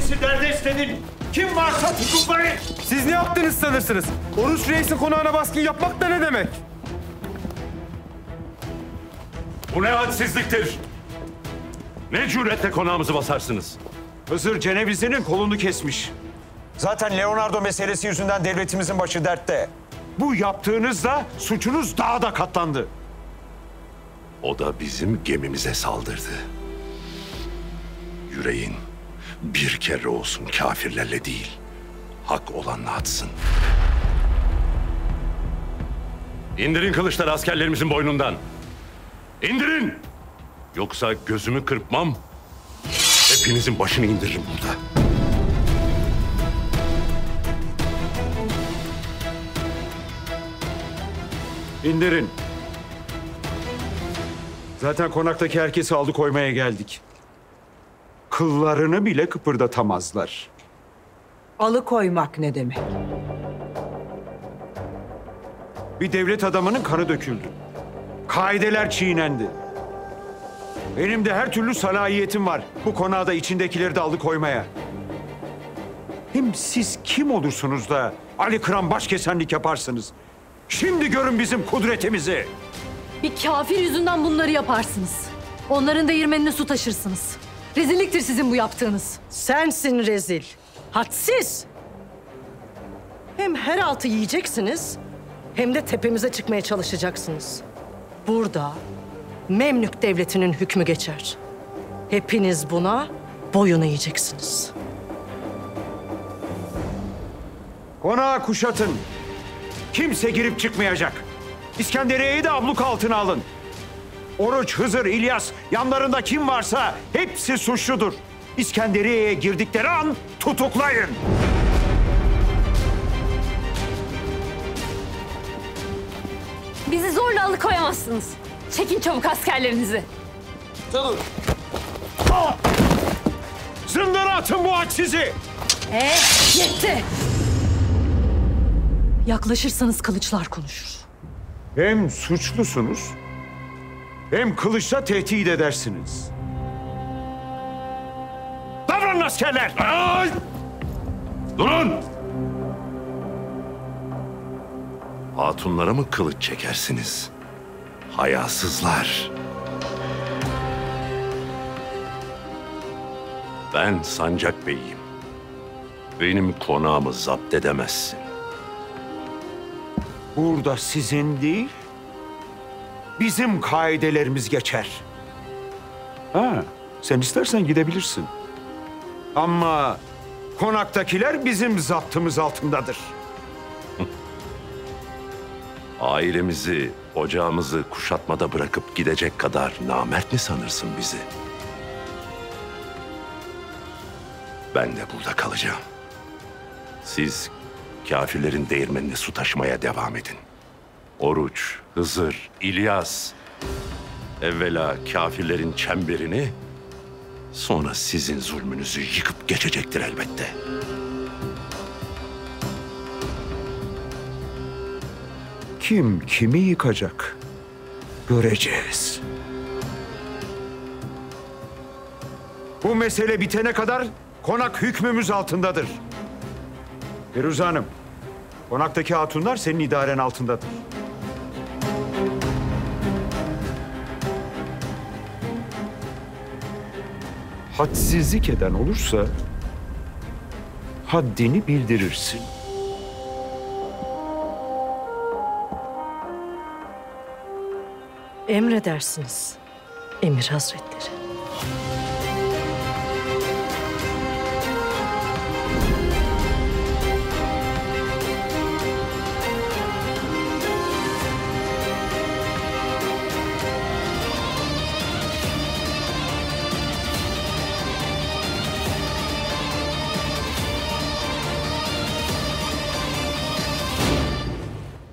Reis'i derdest edin. Kim varsa tutuklayın. Siz ne yaptınız sanırsınız? Oruç Reis'in konağına baskın yapmak da ne demek? Bu ne hadsizliktir? Ne cüretle konağımızı basarsınız? Hızır Cenevizli'nin kolunu kesmiş. Zaten Leonardo meselesi yüzünden devletimizin başı dertte. Bu yaptığınızda suçunuz daha da katlandı. O da bizim gemimize saldırdı. Yüreğin bir kere olsun kafirlerle değil, hak olanla atsın. İndirin kılıçları askerlerimizin boynundan. İndirin! Yoksa gözümü kırpmam, hepinizin başını indiririm burada. İndirin. Zaten konaktaki herkesi alıkoymaya geldik. Kıllarını bile kıpırdatamazlar. Alıkoymak ne demek? Bir devlet adamının kanı döküldü. Kaideler çiğnendi. Benim de her türlü salahiyetim var bu konağı da içindekileri de alıkoymaya. Hem siz kim olursunuz da Ali Kıran başkesenlik yaparsınız? Şimdi görün bizim kudretimizi. Bir kafir yüzünden bunları yaparsınız. Onların değirmenine su taşırsınız. Rezilliktir sizin bu yaptığınız. Sensin rezil. Hadsiz. Hem her altı yiyeceksiniz hem de tepemize çıkmaya çalışacaksınız. Burada Memlük Devleti'nin hükmü geçer. Hepiniz buna boyun eğeceksiniz. Konağı kuşatın. Kimse girip çıkmayacak. İskenderiye'yi de abluk altına alın. Oruç, Hızır, İlyas, yanlarında kim varsa hepsi suçludur. İskenderiye'ye girdikleri an tutuklayın. Bizi zorla alıkoyamazsınız. Çekin çabuk askerlerinizi. Zindana atın bu hadsizi. Yetti. Yaklaşırsanız kılıçlar konuşur. Hem suçlusunuz hem kılıçla tehdit edersiniz. Davranın askerler. Ay! Durun! Hatunlara mı kılıç çekersiniz? Hayasızlar. Ben Sancak Bey'im. Benim konağımı zapt edemezsin. Burada sizin değil, bizim kaidelerimiz geçer. Ha, sen istersen gidebilirsin. Ama konaktakiler bizim zaptımız altındadır. Ailemizi, ocağımızı kuşatmada bırakıp gidecek kadar namert mi sanırsın bizi? Ben de burada kalacağım. Siz kafirlerin değirmenine su taşımaya devam edin. Oruç, Hızır, İlyas, evvela kafirlerin çemberini, sonra sizin zulmünüzü yıkıp geçecektir elbette. Kim kimi yıkacak? Göreceğiz. Bu mesele bitene kadar konak hükmümüz altındadır. Firuze Hanım, konaktaki hatunlar senin idaren altındadır. Hadsizlik eden olursa haddini bildirirsin. Emredersiniz Emir Hazretleri.